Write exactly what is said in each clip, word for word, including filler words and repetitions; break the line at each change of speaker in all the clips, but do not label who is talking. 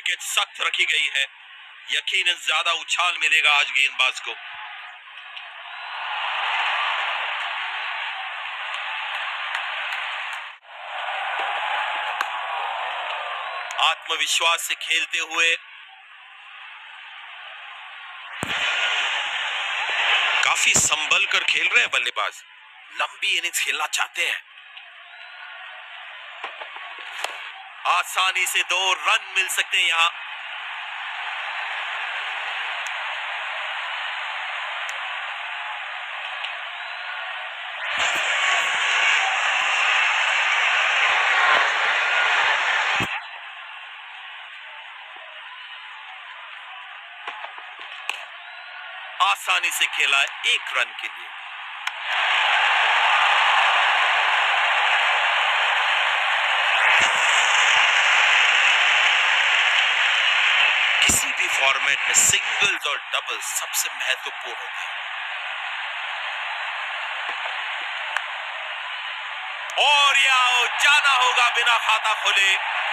Wicket सख्त रखी गई है, यकीनन ज्यादा उछाल मिलेगा आज गेंदबाज को। आत्मविश्वास से खेलते हुए काफी संभल कर खेल रहे हैं बल्लेबाज, लंबी इनिंग्स खेलना चाहते हैं। आसानी से दो रन मिल सकते हैं यहां। आसानी से खेला एक रन के लिए। किसी भी फॉर्मेट में सिंगल्स और डबल्स सबसे महत्वपूर्ण होते हैं। और यह जाना होगा बिना खाता खोले।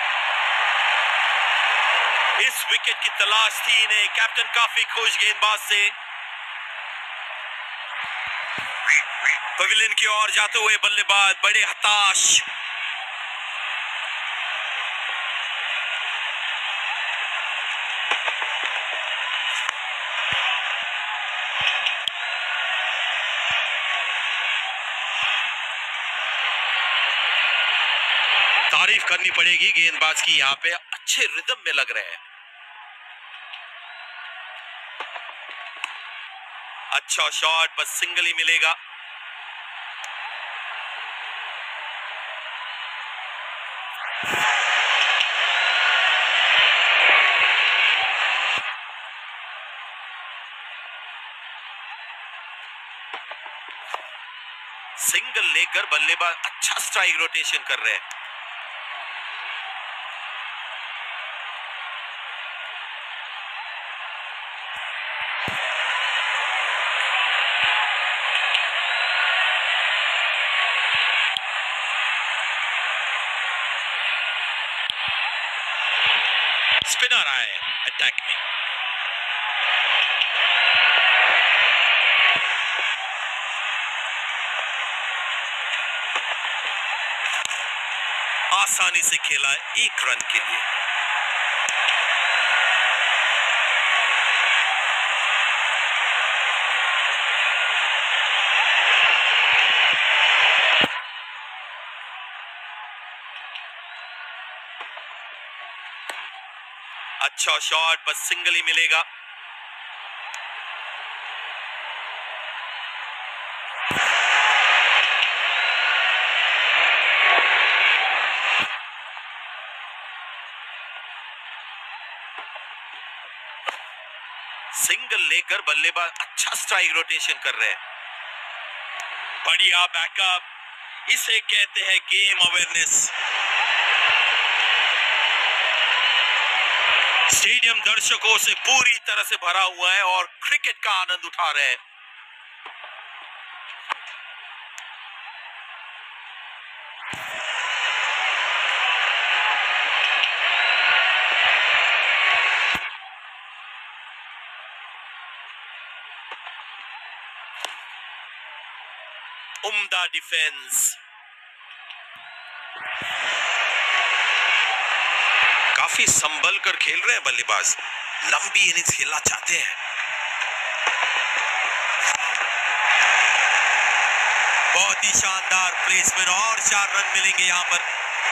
इस विकेट की तलाश थी इन्हें। कैप्टन काफी खुश गेंदबाज से। पवेलियन की ओर जाते हुए बल्लेबाज बड़े हताश। तारीफ करनी पड़ेगी गेंदबाज की, यहां पे अच्छे रिदम में लग रहे हैं। अच्छा शॉट, बस सिंगल ही मिलेगा। सिंगल लेकर बल्लेबाज अच्छा स्ट्राइक रोटेशन कर रहे हैं। स्पिनर आए अटैक में। आसानी से खेला एक रन के लिए। अच्छा शॉट, बस सिंगल ही मिलेगा। सिंगल लेकर बल्लेबाज अच्छा स्ट्राइक रोटेशन कर रहे हैं। बढ़िया बैकअप, इसे कहते हैं गेम अवेयरनेस। स्टेडियम दर्शकों से पूरी तरह से भरा हुआ है और क्रिकेट का आनंद उठा रहे हैं। उम्दा डिफेंस। काफी संभल कर खेल रहे हैं बल्लेबाज, लंबी इनिंग्स खेलना चाहते हैं। बहुत ही शानदार प्लेसमेंट और चार रन मिलेंगे यहां पर।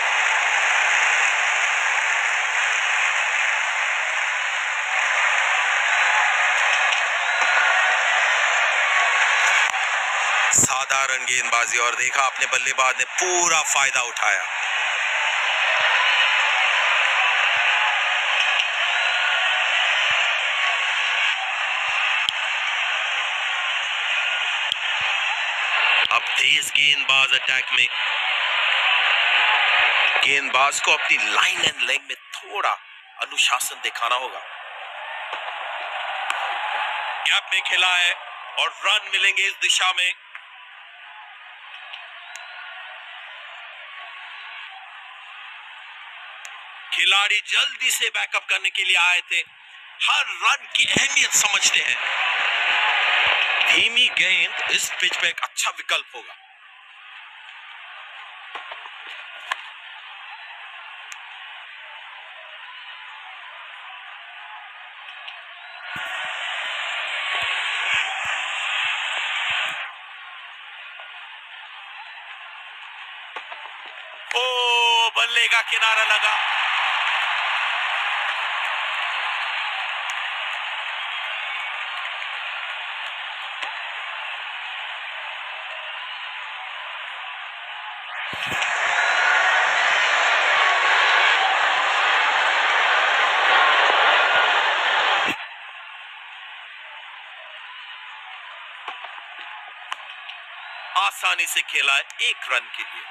साधारण गेंदबाजी और देखा अपने बल्लेबाज ने पूरा फायदा उठाया। अब तेज गेंदबाज अटैक में। गेंदबाज को अपनी लाइन एंड लेग में थोड़ा अनुशासन दिखाना होगा। गैप में खेला है और रन मिलेंगे इस दिशा में। खिलाड़ी जल्दी से बैकअप करने के लिए आए थे, हर रन की अहमियत समझते हैं। धीमी गेंद इस पिच पे एक अच्छा विकल्प होगा। ओ, बल्ले का किनारा लगा। आसानी से खेला है एक रन के लिए।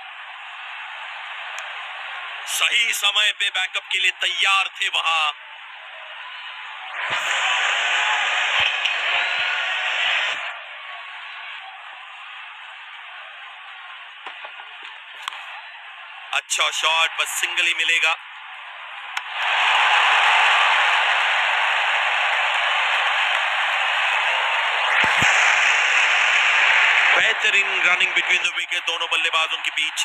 सही समय पे बैकअप के लिए तैयार थे वहां। अच्छा शॉट, बस सिंगल ही मिलेगा। बेहतरीन रनिंग बिटवीन द विकेट दोनों बल्लेबाजों के बीच।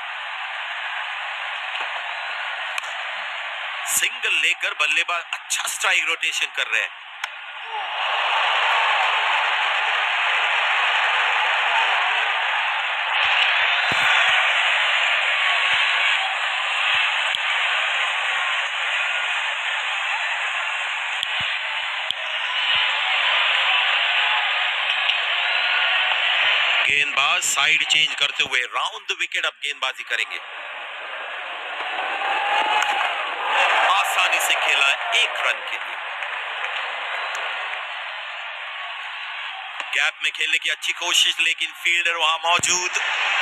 सिंगल लेकर बल्लेबाज अच्छा स्ट्राइक रोटेशन कर रहे हैं। गेंदबाज साइड चेंज करते हुए राउंड द विकेट अब गेंदबाजी करेंगे। आसानी से खेला है एक रन के लिए। गैप में खेलने की अच्छी कोशिश, लेकिन फील्डर वहां मौजूद।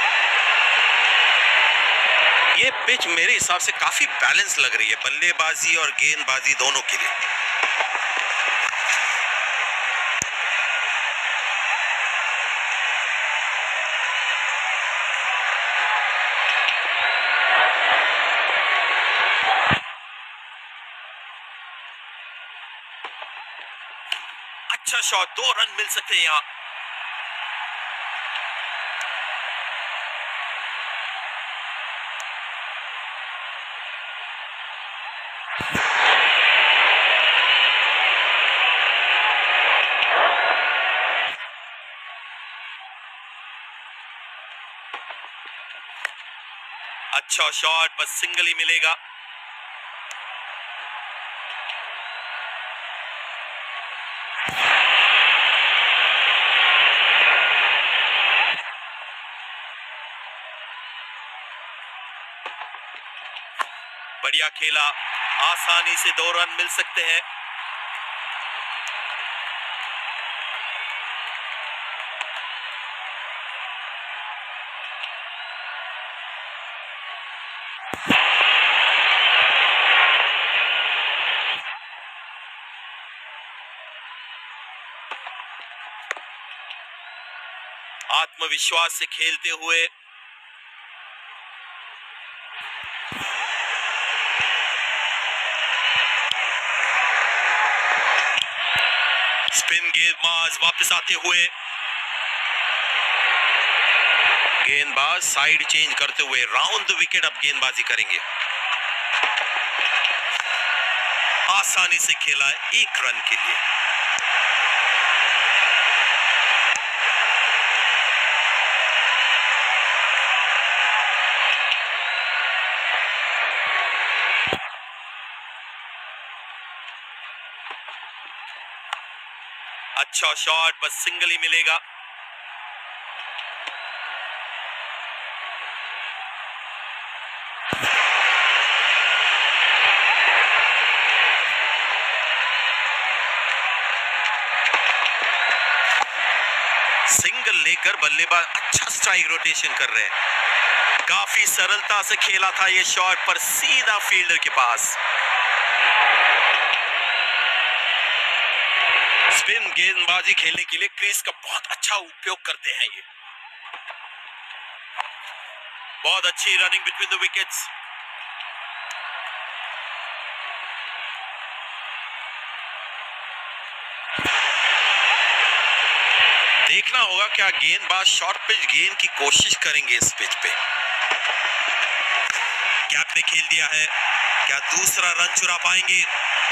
ये पिच मेरे हिसाब से काफी बैलेंस लग रही है बल्लेबाजी और गेंदबाजी दोनों के लिए। अच्छा शॉट, दो रन मिल सकते हैं यहां। अच्छा शॉट, बस सिंगल ही मिलेगा। बढ़िया खेला, आसानी से दो रन मिल सकते हैं। आत्मविश्वास से खेलते हुए स्पिन गेंदबाज वापस आते हुए, गेंदबाज साइड चेंज करते हुए राउंड द विकेट अब गेंदबाजी करेंगे। आसानी से खेला है एक रन के लिए। अच्छा शॉट, बस सिंगल ही मिलेगा। सिंगल लेकर बल्लेबाज अच्छा स्ट्राइक रोटेशन कर रहे हैं। काफी सरलता से खेला था ये शॉट, पर सीधा फील्डर के पास। स्पिन गेंदबाजी खेलने के लिए क्रीज का बहुत अच्छा उपयोग करते हैं ये। बहुत अच्छी रनिंग बिटवीन द विकेट्स। देखना होगा क्या गेंदबाज शॉर्ट पिच गेंद की कोशिश करेंगे इस पिच पे। गैप में खेल दिया है, क्या दूसरा रन चुरा पाएंगे?